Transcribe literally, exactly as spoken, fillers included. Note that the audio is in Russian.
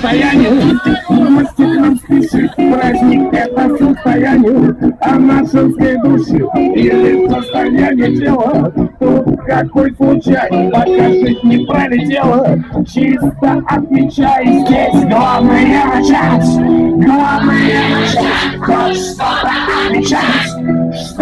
состояние. Мастер нам спешит, праздник это состояние. А на женской душе или состояние тела. Тут какой случай, пока жизнь не пролетела. Чисто отмечай, здесь главное начать. Главное начать, хоть что-то отмечать.